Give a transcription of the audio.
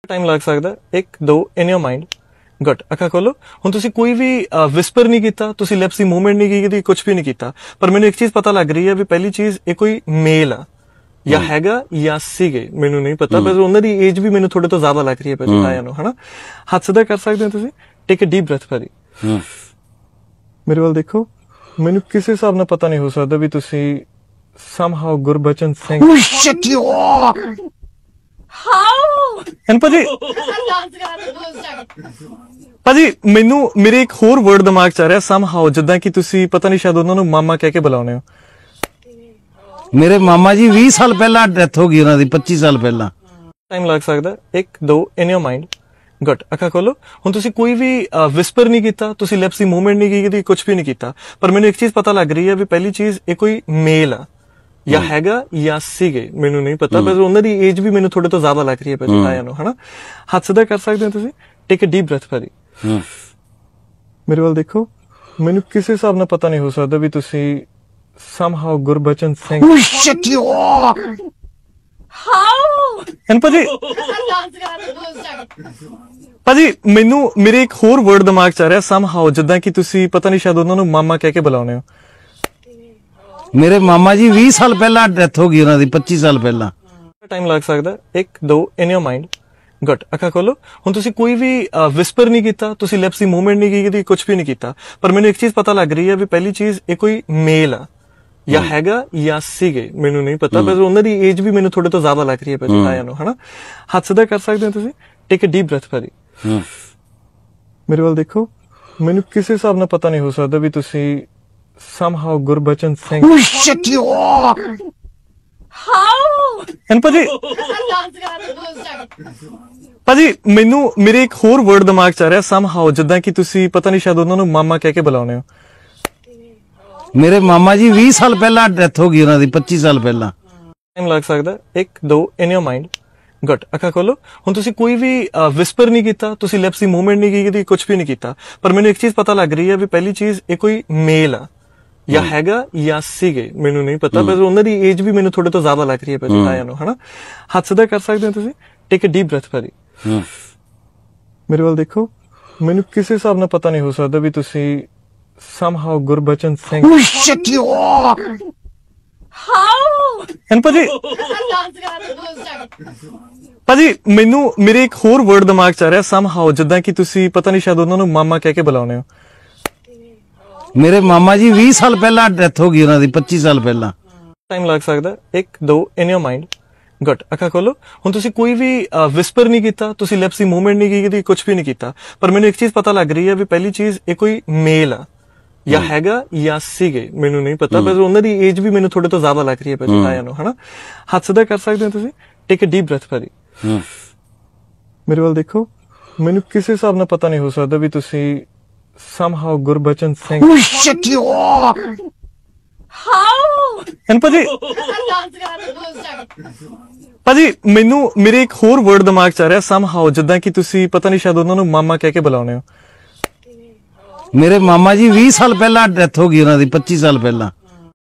time ਲੱਗ ਸਕਦਾ 1 2 ਇਨ your mind good ਅੱਖਾਂ ਖੋਲੋ ਹੁਣ ਤੁਸੀਂ ਕੋਈ ਵੀ ਵਿਸਪਰ ਨਹੀਂ ਕੀਤਾ ਤੁਸੀਂ ਲਿਪਸ ਦੀ ਮੂਵਮੈਂਟ ਨਹੀਂ ਕੀਤੀ ਕੁਝ ਵੀ ਨਹੀਂ ਕੀਤਾ ਪਰ ਮੈਨੂੰ ਇੱਕ ਚੀਜ਼ ਪਤਾ ਲੱਗ ਰਹੀ ਹੈ ਵੀ ਪਹਿਲੀ ਚੀਜ਼ ਇਹ ਕੋਈ ਮੇਲ ਆ ਜਾਂ ਹੈਗਾ ਜਾਂ ਸੀਗੇ ਮੈਨੂੰ ਨਹੀਂ ਪਤਾ ਪਰ ਉਹਨਾਂ ਦੀ ਏਜ ਵੀ ਮੈਨੂੰ ਥੋੜੇ ਤੋਂ ਜ਼ਿਆਦਾ ਲੱਗ ਰਹੀ ਹੈ ਪਹਿਲਾਂ ਆਇਆ ਨੂੰ ਹਨਾ ਹੱਥ ਸਿੱਧਾ ਕਰ ਸਕਦੇ ਹੋ ਤੁਸੀਂ ਟੇਕ ਅ ਡੀਪ ਬ੍ਰੈਥ ਭਾਜੀ ਮੇਰੇ ਵੱਲ ਦੇਖੋ ਮੈਨੂੰ ਕਿਸੇ ਹਿਸਾਬ ਨਾਲ ਪਤਾ ਨਹੀਂ ਹੋ ਸਕਦਾ ਵੀ ਤੁਸੀਂ somehow ਗੁਰਬਚਨ ਸਿੰਘ ਭਾਜੀ ਮੈਨੂੰ ਮੇਰੇ ਇੱਕ ਹੋਰ ਵਰਡ ਦਿਮਾਗ ਚ ਆ ਰਿਹਾ somehow ਜਿੱਦਾਂ ਕਿ ਤੁਸੀਂ ਪਤਾ ਨਹੀਂ ਸ਼ਾਇਦ ਉਹਨਾਂ ਨੂੰ ਮਾਮਾ ਕਹਿ ਕੇ ਬੁਲਾਉਂਦੇ ਹੋ ਮੇਰੇ ਮਾਮਾ ਜੀ 20 ਸਾਲ ਪਹਿਲਾਂ ਡੈਥ ਹੋ ਗਈ ਉਹਨਾਂ ਦੀ 25 ਸਾਲ ਪਹਿਲਾਂ ਟਾਈਮ ਲੱਗ ਸਕਦਾ 1 2 ਇਨ ਯੋਰ ਮਾਈਂਡ ਗੁੱਡ ਅੱਖਾਂ ਖੋਲੋ ਹੁਣ ਤੁਸੀਂ ਕੋਈ ਵੀ ਵਿਸਪਰ ਨਹੀਂ ਕੀਤਾ ਤੁਸੀਂ ਲਿਪਸ ਦੀ ਮੂਵਮੈਂਟ ਨਹੀਂ ਕੀਤੀ ਕੁਝ ਵੀ ਨਹੀਂ ਕੀਤਾ ਪਰ ਮੈਨੂੰ ਇੱਕ ਚੀਜ਼ ਪਤਾ ਲੱਗ ਰਹੀ ਹੈ ਵੀ ਪਹਿਲੀ ਚੀਜ਼ ਇਹ ਕੋਈ ਮੇਲ ਆ ਜਾਂ ਹੈਗਾ ਜਾਂ ਸੀਗੇ ਮੈਨੂੰ ਨਹੀਂ ਪਤਾ ਪਰ ਉਹਨਾਂ ਦੀ ਏਜ ਵੀ ਮੈਨੂੰ ਥੋੜੇ ਤੋਂ ਜ਼ਿਆਦਾ ਲੱਗ ਰਹੀ ਹੈ ਪਹਿਲਾਂ ਆਇਆ ਨੂੰ ਹਨਾ ਹੱਥ ਸਿੱਧਾ ਕਰ ਸਕਦੇ ਹੋ ਤੁਸੀਂ ਟੇਕ ਅ ਡੀਪ ਬ੍ਰੈਥ ਭਾਜੀ ਮੇਰੇ ਵੱਲ ਦੇਖੋ ਮੈਨੂੰ ਕਿਸੇ ਹਿਸਾਬ ਨਾਲ ਪਤਾ ਨਹੀਂ ਹੋ ਸਕਦਾ ਵੀ ਤੁਸੀਂ somehow ਗੁਰਬਚਨ ਸਿੰਘ ਭਾਜੀ ਮੈਨੂੰ ਮੇਰੇ ਇੱਕ ਹੋਰ ਵਰਡ ਦਿਮਾਗ ਚ ਆ ਰਿਹਾ somehow ਜਿੱਦਾਂ ਕਿ ਤੁਸੀਂ ਪਤਾ ਨਹੀਂ ਸ਼ਾਇਦ ਉਹਨਾਂ ਨੂੰ ਮਾਮਾ ਕਹਿ ਕੇ ਬੁਲਾਉਂਦੇ ਹੋ ਮੇਰੇ ਮਾਮਾ ਜੀ 20 ਸਾਲ ਪਹਿਲਾਂ ਡੈਥ ਹੋ ਗਈ ਉਹਨਾਂ ਦੀ 25 ਸਾਲ ਪਹਿਲਾਂ ਟਾਈਮ ਲੱਗ ਸਕਦਾ 1 2 ਇਨ ਯੋਰ ਮਾਈਂਡ ਗੁੱਡ ਅੱਖਾਂ ਖੋਲੋ ਹੁਣ ਤੁਸੀਂ ਕੋਈ ਵੀ ਵਿਸਪਰ ਨਹੀਂ ਕੀਤਾ ਤੁਸੀਂ ਲਿਪਸ ਦੀ ਮੂਵਮੈਂਟ ਨਹੀਂ ਕੀਤੀ ਕੁਝ ਵੀ ਨਹੀਂ ਕੀਤਾ ਪਰ ਮੈਨੂੰ ਇੱਕ ਚੀਜ਼ ਪਤਾ ਲੱਗ ਰਹੀ ਹੈ ਵੀ ਪਹਿਲੀ ਚੀਜ਼ ਇਹ ਕੋਈ ਮੇਲ ਆ ਜਾਂ ਹੈਗਾ ਜਾਂ ਸੀਗੇ ਮੈਨੂੰ ਨਹੀਂ ਪਤਾ ਪਰ ਉਹਨਾਂ ਦੀ ਏਜ ਵੀ ਮੈਨੂੰ ਥੋੜੇ ਤੋਂ ਜ਼ਿਆਦਾ ਲੱਗ ਰਹੀ ਹੈ ਪਹਿਲਾਂ ਆਇਆ ਨੂੰ ਹਨਾ ਹੱਥ ਸਿੱਧਾ ਕਰ ਸਕਦੇ ਹੋ ਤੁਸੀਂ ਟੇਕ ਅ ਡੀਪ ਬ੍ਰੈਥ ਭਾਜੀ ਮੇਰੇ ਵੱਲ ਦੇਖੋ ਮੈਨੂੰ ਕਿਸੇ ਹਿਸਾਬ ਨਾਲ ਪਤਾ ਨਹੀਂ ਹੋ ਸਕਦਾ ਵੀ ਤੁਸੀਂ somehow ਗੁਰਬਚਨ ਸਿੰਘ ਭਾਜੀ ਮੈਨੂੰ ਮੇਰੇ ਇੱਕ ਹੋਰ ਵਰਡ ਦਿਮਾਗ ਚ ਆ ਰਿਹਾ somehow ਜਿੱਦਾਂ ਕਿ ਤੁਸੀਂ ਪਤਾ ਨਹੀਂ ਸ਼ਾਇਦ ਉਹਨਾਂ ਨੂੰ ਮਾਮਾ ਕਹਿ ਕੇ ਬੁਲਾਉਂਦੇ ਹੋ ਮੇਰੇ ਮਾਮਾ ਜੀ 20 ਸਾਲ ਪਹਿਲਾਂ ਡੈਥ ਹੋ ਗਈ ਉਹਨਾਂ ਦੀ 25 ਸਾਲ ਪਹਿਲਾਂ ਟਾਈਮ ਲੱਗ ਸਕਦਾ 1 2 ਇਨ ਯੋਰ ਮਾਈਂਡ ਗੁੱਡ ਅੱਖਾਂ ਖੋਲੋ ਹੁਣ ਤੁਸੀਂ ਕੋਈ ਵੀ ਵਿਸਪਰ ਨਹੀਂ ਕੀਤਾ ਤੁਸੀਂ ਲਿਪਸ ਦੀ ਮੂਵਮੈਂਟ ਨਹੀਂ ਕੀਤੀ ਕੁਝ ਵੀ ਨਹੀਂ ਕੀਤਾ ਪਰ ਮੈਨੂੰ ਇੱਕ ਚੀਜ਼ ਪਤਾ ਲੱਗ ਰਹੀ ਹੈ ਵੀ ਪਹਿਲੀ ਚੀਜ਼ ਇਹ ਕੋਈ ਮੇਲ ਆ ਜਾਂ ਹੈਗਾ ਜਾਂ ਸੀਗੇ ਮੈਨੂੰ ਨਹੀਂ ਪਤਾ ਪਰ ਉਹਨਾਂ ਦੀ ਏਜ ਵੀ ਮੈਨੂੰ ਥੋੜੇ ਤੋਂ ਜ਼ਿਆਦਾ ਲੱਗ ਰਹੀ ਹੈ ਪਹਿਲਾਂ ਆਇਆ ਨੂੰ ਹਨਾ ਹੱਥ ਸਿੱਧਾ ਕਰ ਸਕਦੇ ਹੋ ਤੁਸੀਂ ਟੇਕ ਅ ਡੀਪ ਬ੍ਰੈਥ ਭਾਜੀ ਮੇਰੇ ਵੱਲ ਦੇਖੋ ਮੈਨੂੰ ਕਿਸੇ ਹਿਸਾਬ ਨਾਲ ਪਤਾ ਨਹੀਂ ਹੋ ਸਕਦਾ ਵੀ ਤੁਸੀਂ somehow ਗੁਰਬਚਨ ਸਿੰਘ ਭਾਜੀ ਮੈਨੂੰ ਮੇਰੇ ਇੱਕ ਹੋਰ ਵਰਡ ਦਿਮਾਗ ਚ ਆ ਰਿਹਾ somehow ਜਿੱਦਾਂ ਕਿ ਤੁਸੀਂ ਪਤਾ ਨਹੀਂ ਸ਼ਾਇਦ ਉਹਨਾਂ ਨੂੰ ਮਾਮਾ ਕਹਿ ਕੇ ਬੁਲਾਉਂਦੇ ਹੋ ਮੇਰੇ ਮਾਮਾ ਜੀ 20 ਸਾਲ ਪਹਿਲਾਂ ਡੈਥ ਹੋ ਗਈ ਉਹਨਾਂ ਦੀ 25 ਸਾਲ ਪਹਿਲਾਂ ਟਾਈਮ ਲੱਗ ਸਕਦਾ 1 2 ਇਨ ਯੋਰ ਮਾਈਂਡ ਗੁੱਡ ਅੱਖਾਂ ਖੋਲੋ ਹੁਣ ਤੁਸੀਂ ਕੋਈ ਵੀ ਵਿਸਪਰ ਨਹੀਂ ਕੀਤਾ ਤੁਸੀਂ ਲਿਪਸ ਦੀ ਮੂਵਮੈਂਟ ਨਹੀਂ ਕੀਤੀ ਕੁਝ ਵੀ ਨਹੀਂ ਕੀਤਾ ਪਰ ਮੈਨੂੰ ਇੱਕ ਚੀਜ਼ ਪਤਾ ਲੱਗ ਰਹੀ ਹੈ ਵੀ ਪਹਿਲੀ ਚੀਜ਼ ਇਹ ਕੋਈ ਮੇਲ ਆ ਜਾਂ ਹੈਗਾ ਜਾਂ ਸੀਗੇ ਮੈਨੂੰ ਨਹੀਂ ਪਤਾ ਪਰ ਉਹਨਾਂ ਦੀ ਏਜ ਵੀ ਮੈਨੂੰ ਥੋੜੇ ਤੋਂ ਜ਼ਿਆਦਾ ਲੱਗ ਰਹੀ ਹੈ ਪਹਿਲਾਂ ਆਇਆ ਨੂੰ ਹਨਾ ਹੱਥ ਸਿੱਧਾ ਕਰ ਸਕਦੇ ਹੋ ਤੁਸੀਂ ਟੇਕ ਅ ਡੀਪ ਬ੍ਰੈਥ ਭਾਜੀ ਮੇਰੇ ਵੱਲ ਦੇਖੋ ਮੈਨੂੰ ਕਿਸੇ ਹਿਸਾਬ ਨਾਲ ਪਤਾ ਨਹੀਂ ਹੋ ਸਕਦਾ ਵੀ ਤੁਸੀਂ somehow ਗੁਰਬਚਨ ਸਿੰਘ ਭਾਜੀ ਮੈਨੂੰ ਮੇਰੇ ਇੱਕ ਹੋਰ ਵਰਡ ਦਿਮਾਗ ਚ ਆ ਰਿਹਾ somehow ਜਿੱਦਾਂ ਕਿ ਤੁਸੀਂ ਪਤਾ ਨਹੀਂ ਸ਼ਾਇਦ ਉਹਨਾਂ ਨੂੰ ਮਾਮਾ ਕਹਿ ਕੇ ਬੁਲਾਉਂਦੇ ਹੋ ਮੇਰੇ ਮਾਮਾ ਜੀ 20 ਸਾਲ ਪਹਿਲਾਂ ਡੈਥ ਹੋ ਗਈ ਉਹਨਾਂ ਦੀ 25 ਸਾਲ ਪਹਿਲਾਂ